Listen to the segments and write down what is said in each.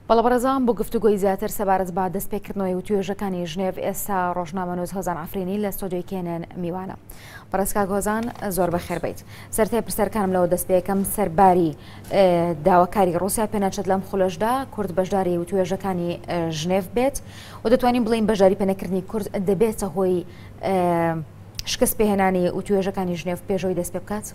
بەڵەبەرەزان بۆ گفتوگۆی زیاتر سەبارەت بە دەستپێکردنەوەی و توێژەکانی ژنێڤ ئێستا ڕۆژنامە نووز هۆزان ئەفرینی لە ستۆدیۆی کێنن میوانە. بەڕێزکاک هۆزان زۆر بەخێر بیت. سەرەتای پرسیارەکانم لەوە دەست پێ یەکەم سەرباری داواکاری ڕووسیا پێناچێت لەم خولەشدا کورد بەشداری و توێژەکانی ژنێڤ بێت و دەتوانین بڵین بەشداری پێنەکردنی کورد دەبێتە هۆی شکست پێهێنانی و توێژەکانی ژنێڤ پێشەوەی دەست پێ بکات؟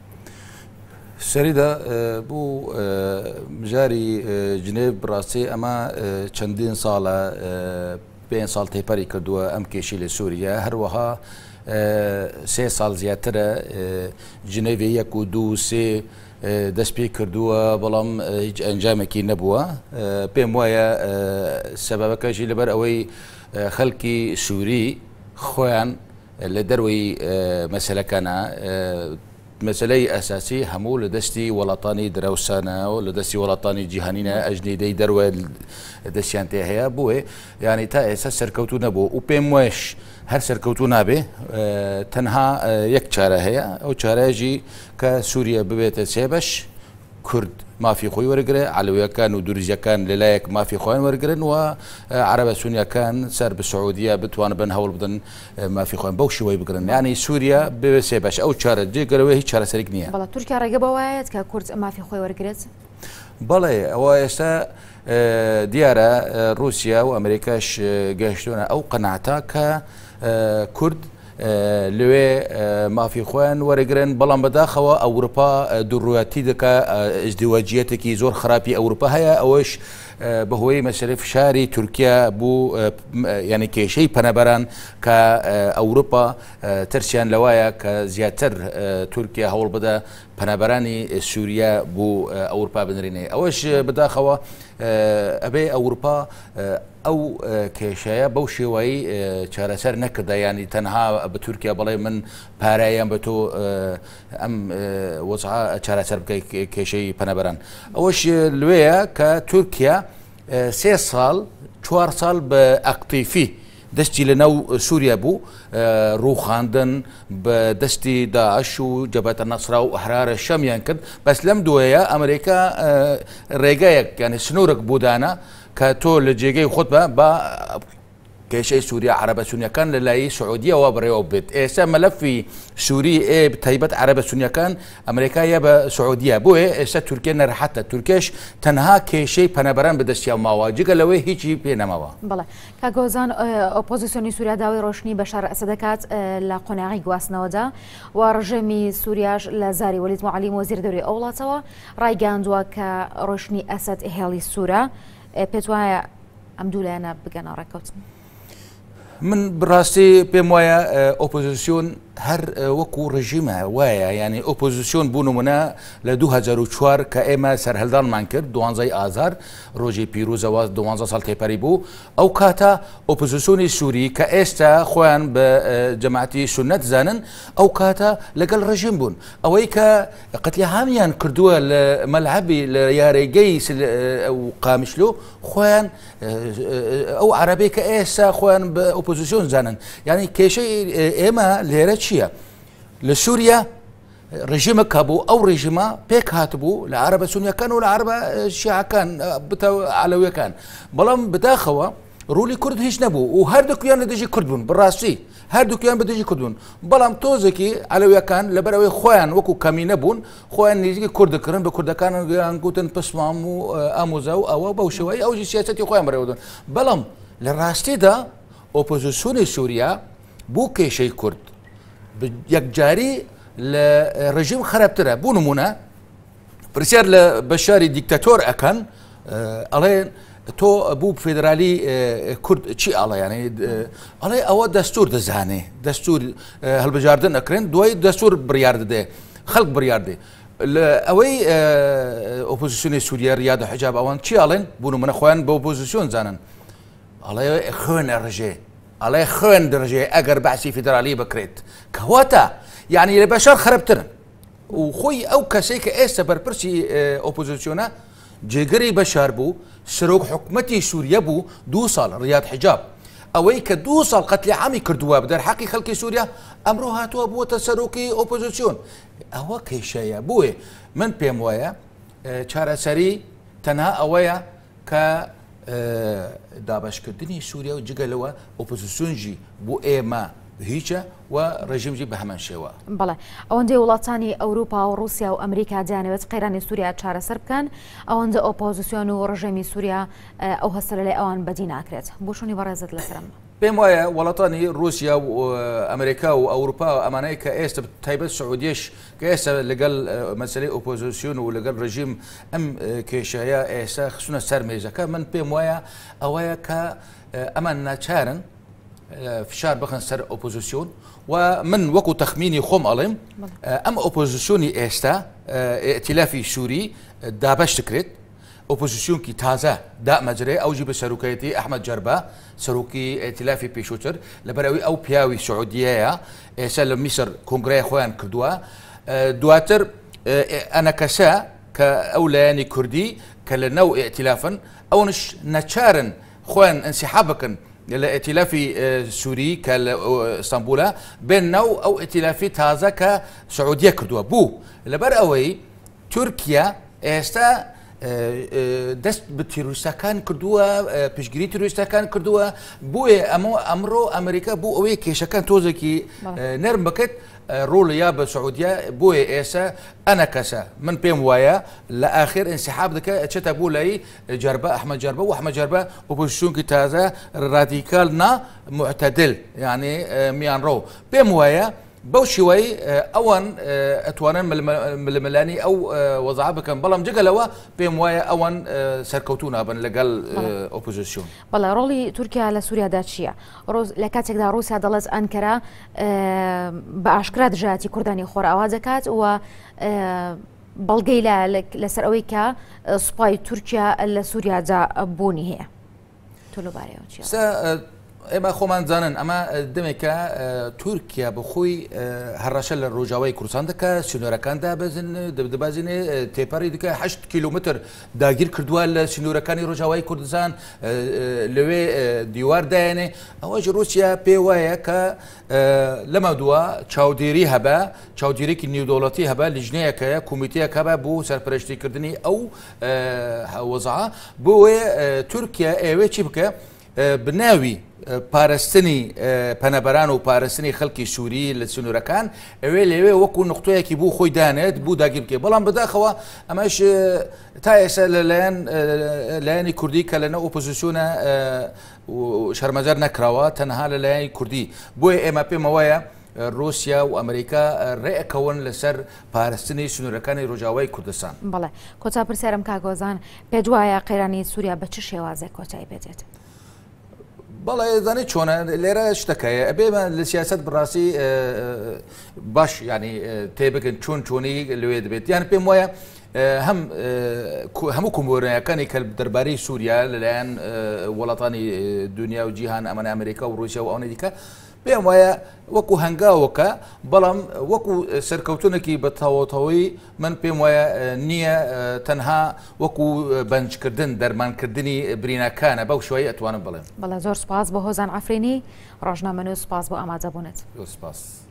سەریدا بوو مژاری جنێڤ بڕاستی ئەمە چەندین ساڵە 5 ساڵ تێپەری کردووە ئەم کێشی لە سووریا هەروەها 3 ساڵ زیاترە جنێڤ 1 و 2 و 3 دەست پێ کردووە بەڵام هیچ ئەنجامێکی نەبووە. پێم وایە سەبەبەکەشی لەبەر ئەوەی خەڵکی سووری خۆیان لە دەروەی مەسەلەکانە مەسلەی ئەساسی هەموو لە دەستی وڵاتانی دراوسانە و لە دەستی وڵاتانی جیهانینە ئەژنیدەی دەروە دەستیان تێ هەیە بووێ یعنی تا ئێستا سەرکەوتو نەبوو و پێم وایش هەر سەرکەوتو نابێ تەنها یەک چارە هەیە ئەو چارەیەژی کە سووریا ببێتە سێ بەش کورد مافی خۆی وەرگرێ علەویەکان و دوورزیەکان لەلایەک مافی خۆیان وەرگرن و عەرەبە سونیەکان سەر بە سعودیە بتوانن بن هەوڵ بدەن مافی خۆیان بەو شێوەی بگرن یعنی سووریا ببێ سێ بەش ئەو چارە جێگەرەوەی هیچ چارەسەرێک نییە. بەڵام تورکیا ڕێگە بەوایەت کە کورد مافی خۆی وەرگرێت؟ بەڵێ ئەوە ئێستا دیارە رووسیا و ئەمریکاش گەشتونە ئەو قەناعەتە کە کورد لەوێ مافی خۆیان وەرەگرن بەڵام بەداخەوە ئەوروپا دوڕوەتی دەکە ئەزدواجیەتێکی زۆر خراپی ئەوروپا هەیە ئەوەش بەهۆی مەسەلەی فشاری تورکیا بوو یعنی کێشەی پەنەبەران کە ئەوروپا ترسیان لەوایە کە زیاتر تورکیا هەوڵ بدە پەنەبەرانی سووریا بوو ئەوروپا بنرێنێ ئەوەش بەداخەوە ئەبێ ئەوروپا ئەو کێشەیە بەو شێوەی چارەسەر نەکردا ینی تەنها بە تورکیا بەڵێ من پاراییان بە تۆ ئەم وەزعە چارەسەر بکەی کێشەی پەنەبەران ئەوەش لێیە کە تورکیا 3 ساڵ 4 ساڵ بە ئەکتیفی دەستی لە ناو سووریا بوو ڕووخاندن بە دەستی داعش و جەبهەتە نەسرا و ئەحرارە شەمیان کرد بەس لەم دوایە ئەمریکا ڕێگایەک یعنی سنوورێک بودانە کە تۆ لە جێگەی خۆت بە کێشەی سووریا عەرەبە سونیەکان لە لای سعودیەوە بڕێوە بێت ئێستا مەلەفی سووری تایبەت عەرەبە سونیەکان ئەمریکایە بە سعودیە بۆیە ئێستا تورکیا نەڕەحەتە تورکێش تەنها کێشەی پەنەبەران بەدەستیان ماوە جگە لەوەی هیچی پێ نەماوە. بەڵێ کاگۆزان ئۆپۆزیسیۆنی سووریا داوای ڕۆشنی بەشار ئەسەد دەکات لە قۆناغی گواستنەوەدا و ڕژێمی سووریاش لە زاری وەلید موعەلیم وەزیر دەوری ئەو وڵاتەوە ڕایگەاندووە کە ڕۆشنی ئەسەد هێڵی سوورە پێت وایە ئەم دوو لایەنە بگەنە ڕێکەوتن؟ من بڕاستی پێم وایە ئۆپۆزیسیۆن هەر وەکو ڕژیمە وایە ینی ئۆپۆزیسیۆن بوو نمونە لە 2004 کە ئێمە سەرهەڵدانمان کرد 12 ئازار ڕۆژی پیرۆزەوە 12 ساڵ تێپەری بوو ئەو کاتە ئۆپۆزیسیۆنی سووری کە ئێستا خۆیان بە جەماعەتی سونەت زانن ئەو کاتە لەگەڵ ڕژیم بوون ئەوەی کە قەتیعامیان کردووە لە مەلعەبی لە یارێگەی قامیشلۆ خۆیان ئەو عەرەبەی کە ئێستا خۆیان بە ئۆپۆزیسیۆن زانن یعنی کێشەی ئێمە لێرە چییە؟ لە سووریا ڕژیمە کەبوو ئەو ڕژیمە پێک هاتبوو لە عەرەبە سونیەکان و لە عەرەبە شیعەکان بتە عەلەویەکان بەڵام بەداخەوە ڕوولی کورد هیچ نەبوو و هەردووکیان لە دژی کورد بوون بڕاستی هەردووکیان بە دژی کورد بوون بەڵام تۆزێکی عەلەویەکان لەبەرەوەی خۆیان وەکو کەمی نەبوون خۆیان نزیکی کوردکردن بە کوردەکان گوتن پسمام و ئاموزە و ئەوە بەو شێوەی ئەوژی سیاسەتی خۆیان بەڕێوەدەن بەڵام لە ڕاستیدا ئۆپۆزیسیۆنی سووریا بوو کێشەی کورد یەکجاری لە ڕژیم خراپترە بوو نمونە پرسیار لە بەشاری دیکتاتۆر ئەکەن ئەڵێن تۆ بوو فێدرالی کورد چی ئاڵە یانەی ئەڵێ ئەوە دەستور دەزانێ دەستور هەڵبژاردن ئەکرێن دوای دەستور بڕیار دەدێ خەڵک بڕیار دێ ئەوەی ئۆپۆزیسیۆنی سووریا ریاد و حیجاب ئەوان چی ئاڵێن بوو نمونە خۆیان بە ئۆپۆزیسیۆن زانن ئەڵێ خوێن ئەڕژێ ئەڵێ خوێن دەڕژێ ئەگەر باسی فیدرالی بکرێت کەواتە یعنی لە بەشار خراپترن و خۆی ئەو کەسێک کە ئێستا بەرپرسی ئۆپۆزیسیۆنە جێگەری بەشار بوو سەرۆک حکومەتی سووریا بوو 2 ساڵ ریاد حیجاب ئەوەی کە 2 ساڵ قەتلیعامی کردووە بەدەرحەقی خەڵکی سووریا ئەمڕۆ هاتووە بووەتە سەرۆکی ئۆپۆزیسیۆن ئەوە کێشەیە بووێ من پێم وایە چارەسەری تەنها ئەوەیە کە دابشکردنی سووریا و جگەلەوە ئۆپۆزیسیۆنجی بۆ ئێمە هیچە و ڕژیمجی بە هەمان شێوە. بەڵێ ئەوەندەی وڵاتانی ئەوروپا و رووسیا و ئەمریکا دەیانەوێت قەیرانی سووریا چارەسەر بکەن ئەوەندە ئۆپۆزیسیۆن و ڕژێمی سووریا ئەو هەستە لە ئەوان بەدی ناکرێت. بۆشونی بەڕێزت لەسرم. پێم وایە وڵاتانی رووسیا و ئەمریکا و ئەوروپا و ئەمانەی کە ئێستا تایبەت سعودیش کە ئێستا لەگەڵ مەسەلەی ئۆپۆزیسیۆن و لەگەڵ ڕژیم ئەم کێشەیە ئێستا خسونە سەر مێزەکە من پێم وایە ئەوەیە کە ئەمان ناچارن فشار بخن سەر ئۆپۆزیسیۆن و من وەکو تەخمینی خۆم ئەڵێم ئەم ئۆپۆزیسیۆنی ئێستا ئێتیلافی سووری دابەش دەکرێت ئۆپۆزیسیۆنکی تازە دامەجرێ ئەوجی بە سەرۆکایەتی ئەحمەد جەربە سەرۆکی ئێتیلافی پێشووتر لەبەرەوەی ئەو پیاوی سعودیەیە ئێستا لە میسر کۆنگرای خۆیان کردووە دواتر ئەنە کەسە کە ئەو لایەنی کوردی کە لە نەو ئێتیلافن ئەوەش نەچارن خۆیان ئەنسیحاب بکەن لە ئێتیلافی سووری کە لە ئستانبولە بێن نەو ئەو ئێتیلافی تازە کە سعودیە کردووە بوو لەبەر ئەوەی تورکیا ئێستا دەست بە تیرۆریستەکان کردووە پشتگیری تیرۆریستەکان کردووە بۆیە ئەمڕۆ ئەمریکا بوو ئەوەیە کێشەکان تۆزێکی نەرم بکەیت ڕۆڵ یا بە سعودیا بۆیە ئێستا ئەنە کەسە من پێم وایە لە ئاخر ئینسیحاب دەکە ئەچێتە بۆ لای جەربە ئەحمەد جەربە و ئەحمەد جەربە ئۆپۆزیسیۆنکی تازە ڕادیکال نا معتەدل یعنی میانڕۆ پێم وایە بەو شێوەی ئەوان ئەتوانن ململانی ئەو وەزعە بکەن بەڵام جگەلەوە پێم وایە ئەوان سەرکەوتو نابن لەگەڵ ئۆپۆزیسیۆن. بەڵێ ڕۆڵی تورکیا لە سووریادا چییە؟ لە کاتێکدا رووسیا دەڵێت ئەنکەرە بە ئاشکرا دژایەتی کوردانی خۆرئاوا دەکات و بەڵگەی لەسەر ئەوەی کە سوپای تورکیا لە سووریادا بوونی هەیە. تۆ لەبارەیەوە چییە؟ ئێمە خۆمان زانن ئەمە دەمێکە تورکیا بەخۆی هەڕەشە لە ڕۆژاوای کوردستان دەکات سنوورەکان دەبازینێ تێپەڕی دکە 8 کیلومتر داگیر کردووە لە سنوورەکانی ڕۆژاوای کوردستان لەوێ دیوار دایێنێ ئەوەش رووسیا پێ وایە کە لەمە دووە چاودێری هەبە چاودێرێکی نێودەوڵەتی هەبە لیژنەیەکەیە کومیتەیەک هەبە بۆ سەرپەرشتیکردنی ئەو وەزعە بۆیە تورکیا ئێوێ چی بکە بناوی پاراستنی پەنەبەران و پاراستنی خەڵکی سووری لە سنوورەکان ئەوێ لەوێ وەکو نقطەیەکی بوو خۆی دانێت بوو داگیر بکێ بەڵام بەداخەوە ئەمەش تا ئێستا لایەنی کوردی کە لەنە ئۆپۆزیسیۆنە شەرمەجار نەکراوە تەنها لە لایەنی کوردی بۆیە ئێمە پێمە وایە رووسیا و ئەمریکا ڕێئەکەون لەسەر پاراستنی سنوورەکانی ڕۆژاوای کوردستان. بەڵێ کۆتا پرسیارم کاگۆزان پێ وایە قەیرانی سووریا بە چ شێوازێک کۆتایی بێتێت؟ بەڵێ زانێت چۆنە لێرە شتەکەیە ئەبێمە لە سیاست بڕاستی باش ینی تێبگەن چۆنی لەوێ دەبێت یان پێم وایە هەموو کۆمبۆرەکانی کە دەربارەی سووریا لەلایەن وڵاتانی دنیا و جیهان ئەمەە ئەمریکا و رووسیا و ئەوە دیکە پێم وایە وەکو هەنگاوەکە بەڵام وەکو سەرکەوتنێکی بە تەواوەتەوەی من پێم وایە نییە تەنها وەکو بەنجکردن دەرمانکردنی برینەکانە بەو شوەیە ئەتوانم بڵێم. بەڵێ زۆر سپاس بە هۆزان ئەفرینی ڕۆژنامەنووس سپاس بۆ ئامادەبوونێت. سپاس.